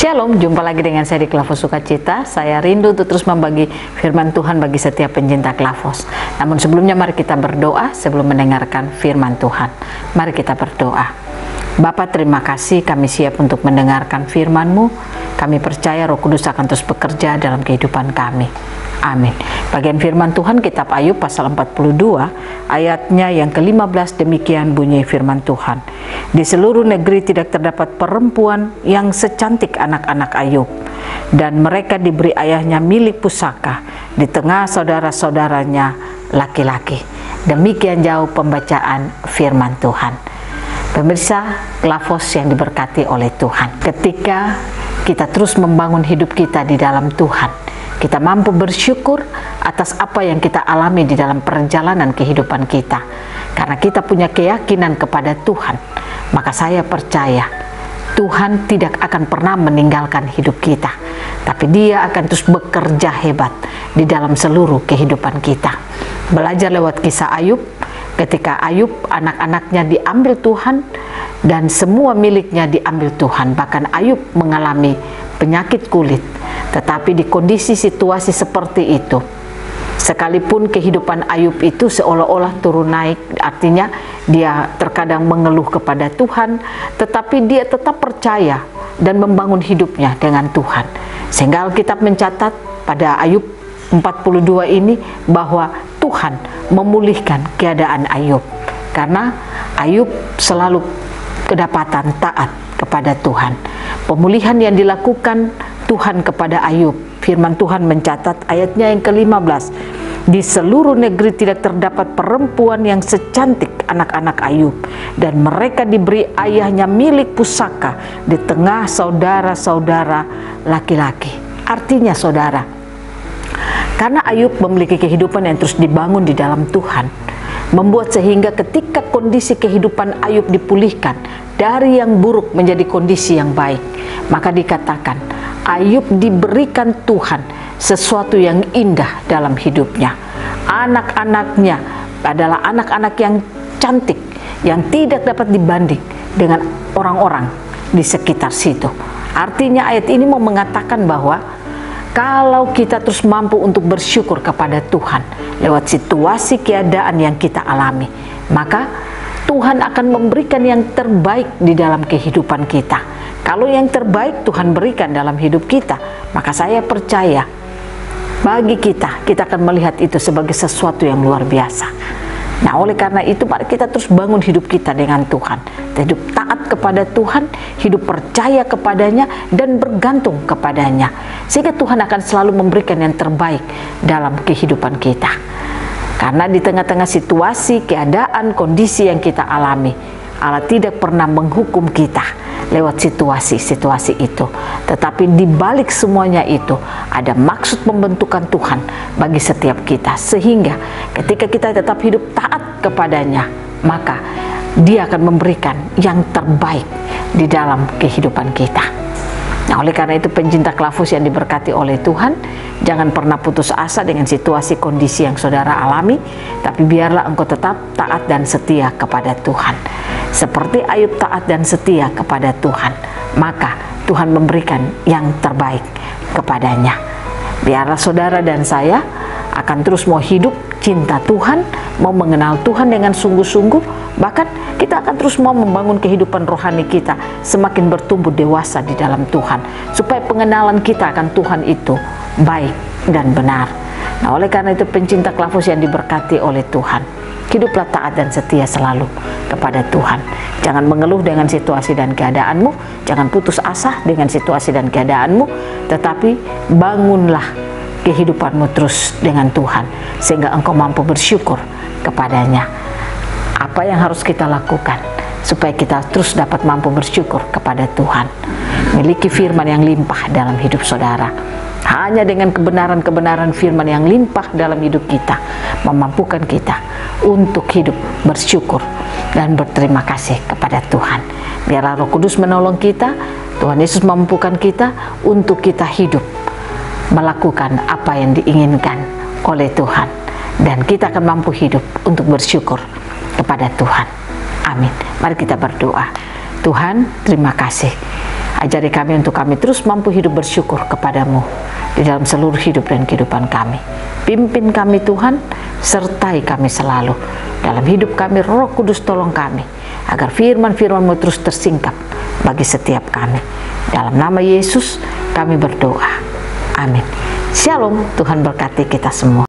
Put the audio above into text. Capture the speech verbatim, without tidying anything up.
Shalom, jumpa lagi dengan saya di Klavos Sukacita. Saya rindu untuk terus membagi firman Tuhan bagi setiap pencinta Klavos. Namun sebelumnya mari kita berdoa sebelum mendengarkan firman Tuhan. Mari kita berdoa. Bapa, terima kasih kami siap untuk mendengarkan firman-Mu. Kami percaya Roh Kudus akan terus bekerja dalam kehidupan kami. Amin. Bagian firman Tuhan kitab Ayub pasal empat puluh dua ayatnya yang kelima belas, demikian bunyi firman Tuhan. Di seluruh negeri tidak terdapat perempuan yang secantik anak-anak Ayub, dan mereka diberi ayahnya milik pusaka di tengah saudara-saudaranya laki-laki. Demikian jauh pembacaan firman Tuhan. Pemirsa Klavos yang diberkati oleh Tuhan, ketika kita terus membangun hidup kita di dalam Tuhan, kita mampu bersyukur atas apa yang kita alami di dalam perjalanan kehidupan kita. Karena kita punya keyakinan kepada Tuhan, maka saya percaya Tuhan tidak akan pernah meninggalkan hidup kita, tapi Dia akan terus bekerja hebat di dalam seluruh kehidupan kita. Belajar lewat kisah Ayub, ketika Ayub anak-anaknya diambil Tuhan dan semua miliknya diambil Tuhan. Bahkan Ayub mengalami penyakit kulit. Tetapi di kondisi situasi seperti itu, sekalipun kehidupan Ayub itu seolah-olah turun naik, artinya dia terkadang mengeluh kepada Tuhan, tetapi dia tetap percaya dan membangun hidupnya dengan Tuhan. Sehingga Alkitab mencatat pada Ayub empat puluh dua ini bahwa Tuhan memulihkan keadaan Ayub, karena Ayub selalu kedapatan taat kepada Tuhan. Pemulihan yang dilakukan Tuhan kepada Ayub, firman Tuhan mencatat ayatnya yang kelima belas, di seluruh negeri tidak terdapat perempuan yang secantik anak-anak Ayub, dan mereka diberi ayahnya milik pusaka di tengah saudara-saudara laki-laki. Artinya saudara, karena Ayub memiliki kehidupan yang terus dibangun di dalam Tuhan, membuat sehingga ketika kondisi kehidupan Ayub dipulihkan dari yang buruk menjadi kondisi yang baik, maka dikatakan Ayub diberikan Tuhan sesuatu yang indah dalam hidupnya. Anak-anaknya adalah anak-anak yang cantik, yang tidak dapat dibanding dengan orang-orang di sekitar situ. Artinya ayat ini mau mengatakan bahwa kalau kita terus mampu untuk bersyukur kepada Tuhan lewat situasi keadaan yang kita alami, maka Tuhan akan memberikan yang terbaik di dalam kehidupan kita. Kalau yang terbaik Tuhan berikan dalam hidup kita, maka saya percaya bagi kita, kita akan melihat itu sebagai sesuatu yang luar biasa. Nah, oleh karena itu mari kita terus bangun hidup kita dengan Tuhan. Hidup taat kepada Tuhan, hidup percaya kepadanya, dan bergantung kepadanya. Sehingga Tuhan akan selalu memberikan yang terbaik dalam kehidupan kita. Karena di tengah-tengah situasi, keadaan, kondisi yang kita alami, Allah tidak pernah menghukum kita lewat situasi-situasi itu. Tetapi di balik semuanya itu ada maksud pembentukan Tuhan bagi setiap kita. Sehingga ketika kita tetap hidup taat kepadanya, maka Dia akan memberikan yang terbaik di dalam kehidupan kita. Nah, oleh karena itu pencinta Klavos yang diberkati oleh Tuhan, jangan pernah putus asa dengan situasi kondisi yang saudara alami, tapi biarlah engkau tetap taat dan setia kepada Tuhan. Seperti Ayub taat dan setia kepada Tuhan, maka Tuhan memberikan yang terbaik kepadanya. Biarlah saudara dan saya akan terus mau hidup cinta Tuhan, mau mengenal Tuhan dengan sungguh-sungguh, bahkan kita akan terus mau membangun kehidupan rohani kita semakin bertumbuh dewasa di dalam Tuhan, supaya pengenalan kita akan Tuhan itu baik dan benar. Nah, oleh karena itu pencinta Klavos yang diberkati oleh Tuhan, hiduplah taat dan setia selalu kepada Tuhan. Jangan mengeluh dengan situasi dan keadaanmu, jangan putus asa dengan situasi dan keadaanmu, tetapi bangunlah kehidupanmu terus dengan Tuhan, sehingga engkau mampu bersyukur kepadanya. Apa yang harus kita lakukan supaya kita terus dapat mampu bersyukur kepada Tuhan? Miliki firman yang limpah dalam hidup saudara. Hanya dengan kebenaran-kebenaran firman yang limpah dalam hidup kita memampukan kita untuk hidup bersyukur dan berterima kasih kepada Tuhan. Biarlah Roh Kudus menolong kita, Tuhan Yesus memampukan kita untuk kita hidup melakukan apa yang diinginkan oleh Tuhan, dan kita akan mampu hidup untuk bersyukur kepada Tuhan. Amin. Mari kita berdoa. Tuhan, terima kasih Ajari kami untuk kami terus mampu hidup bersyukur kepadamu di dalam seluruh hidup dan kehidupan kami. Pimpin kami Tuhan, sertai kami selalu dalam hidup kami. Roh Kudus tolong kami agar firman-firman-Mu terus tersingkap bagi setiap kami. Dalam nama Yesus kami berdoa. Amin. Shalom, Tuhan berkati kita semua.